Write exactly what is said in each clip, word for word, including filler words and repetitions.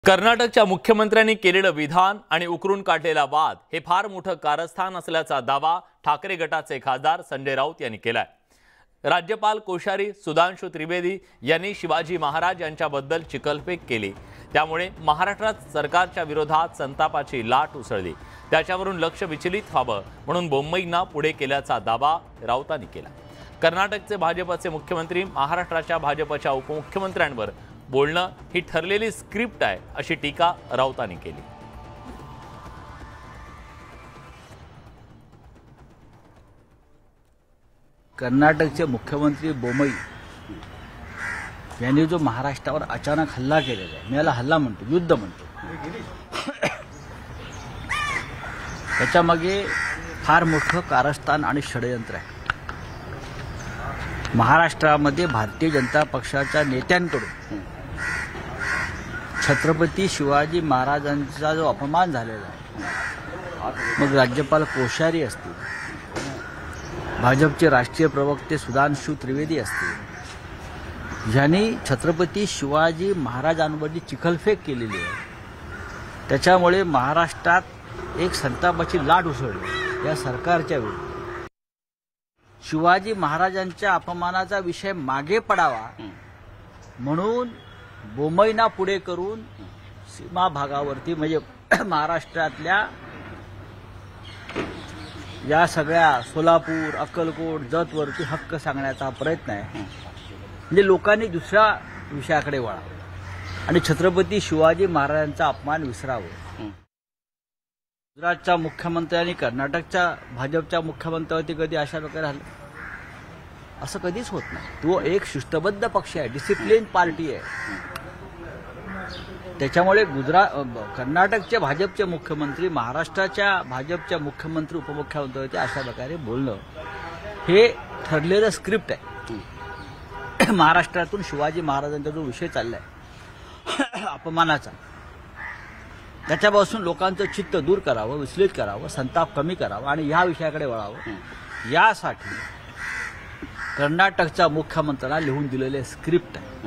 कर्नाटकच्या मुख्यमंत्र्यांनी केलेलं विधान आणि उकरून काढलेला वाद हे फार मोठं कारस्थान असल्याचा दावा ठाकरे गटाचे खासदार संजय राऊत यांनी केलाय। राज्यपाल कोश्यारी सुधांशु त्रिवेदी यांनी शिवाजी महाराज यांच्याबद्दल चिखलफेक केली, त्यामुळे महाराष्ट्रात सरकारच्या विरोधात संतापाची लाट उसळली। त्याच्यावरून लक्ष विचलित व्हावं म्हणून बोंबईंना पुढे केल्याचा दावा राऊतांनी केला। कर्नाटकचे भाजपचे मुख्यमंत्री महाराष्ट्राच्या भाजपच्या उपमुख्यमंत्र्यांवर बोलणं ही ठरलेली स्क्रिप्ट आहे अशी टीका राऊतांनी केली। कर्नाटकचे मुख्यमंत्री बोम्मई यांनी जो महाराष्ट्रावर अचानक हल्ला केलेला आहे, मी याला हल्ला म्हणतो, युद्ध म्हणतो, त्याच्यामागे फार मोठं कारस्थान आणि षडयंत्र आहे। महाराष्ट्रामध्ये भारतीय जनता पक्षाच्या नेत्यांकडून छत्रपती शिवाजी महाराजांचा जो अपमान झालेला आहे, मग राज्यपाल कोश्यारी असतील, भाजपचे राष्ट्रीय प्रवक्ते सुधांशु त्रिवेदी असतील, ज्यांनी छत्रपती शिवाजी महाराजांवरची चिखलफेक केलेली आहे, त्याच्यामुळे महाराष्ट्रात एक संतापाची लाट उसळली। या सरकारच्या वेळी शिवाजी महाराजांच्या अपमानाचा विषय मागे पडावा म्हणून बोंबईंना पुढे करून सीमा भागावरती म्हणजे महाराष्ट्रातल्या या सगळ्या सोलापूर, अक्कलकोट, जतवरती हक्क सांगण्याचा प्रयत्न आहे। म्हणजे लोकांनी दुसऱ्या विषयाकडे वळावं आणि छत्रपती शिवाजी महाराजांचा अपमान विसरावं। गुजरातच्या मुख्यमंत्री आणि कर्नाटकच्या भाजपच्या मुख्यमंत्र्यावरती कधी अशा प्रकारे हल्ला असं कधीच होत नाही। तो एक शिस्तबद्ध पक्ष आहे, डिसिप्लिन पार्टी आहे। त्याच्यामुळे गुजरात कर्नाटकचे भाजपचे मुख्यमंत्री महाराष्ट्राच्या भाजपच्या मुख्यमंत्री उपमुख्यमंत्र्यावरती अशा प्रकारे बोलणं हे ठरलेलं स्क्रिप्ट आहे। महाराष्ट्रातून शिवाजी महाराजांचा जो विषय चाललाय अपमानाचा, त्याच्यापासून लोकांचं चित्त दूर करावं, विचलित करावं, संताप कमी करावा आणि या विषयाकडे वळावं, यासाठी कर्नाटकच्या मुख्यमंत्र्यांना लिहून दिलेले स्क्रिप्ट आहे।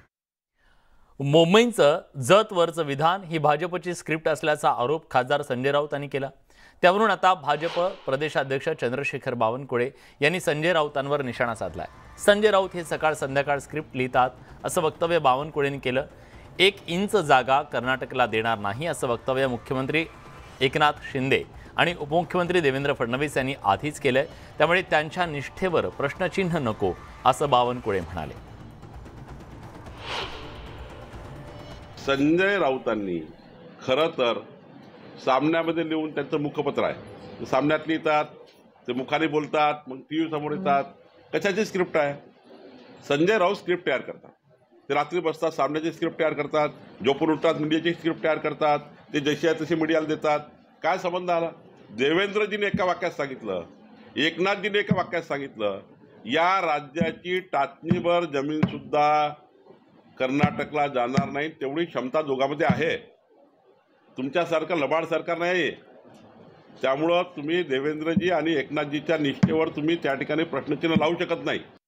मुंबईचं जतवरचं विधान ही भाजपची स्क्रिप्ट असल्याचा आरोप खासदार संजय राऊत यांनी केला। त्यावरून आता भाजप प्रदेशाध्यक्ष चंद्रशेखर बावनकुळे यांनी संजय राऊतांवर निशाणा साधलाय। संजय राऊत हे सकाळ संध्याकाळ स्क्रिप्ट लिहितात असं वक्तव्य बावनकुळेंनी केलं। एक इंच जागा कर्नाटकला देणार नाही असं वक्तव्य मुख्यमंत्री एकनाथ शिंदे आणि उपमुख्यमंत्री देवेंद्र फडणवीस यांनी आधीच केलंय, त्यामुळे त्यांच्या निष्ठेवर प्रश्नचिन्ह नको असं बावनकुळे म्हणाले। संजय राऊतांनी खरं तर सामन्यामध्ये लिहून त्यांचं मुखपत्र आहे, सामन्यात लिहितात, ते मुखाने बोलतात, मग टी व्ही समोर येतात, कशाची स्क्रिप्ट आहे? संजय राऊत स्क्रिप्ट तयार करतात, ते रात्री बसतात, सामन्याची स्क्रिप्ट तयार करतात, झोपून उठतात, मीडियाची स्क्रिप्ट तयार करतात, ते जशी आहे तशी मीडियाला देतात। काय संबंध आला? देवेंद्रजीने एका वाक्यात सांगितलं, एकनाथजीने एका वाक्यात सांगितलं, या राज्याची टाचणीभर जमीनसुद्धा कर्नाटकला जाणार नाही, तेवढी क्षमता दोघांमध्ये आहे। तुमच्यासारखं लबाड सरकार नाही। त्यामुळं तुम्ही देवेंद्रजी आणि एकनाथजीच्या निष्ठेवर तुम्ही त्या ठिकाणी प्रश्नचिन्ह लावू शकत नाही।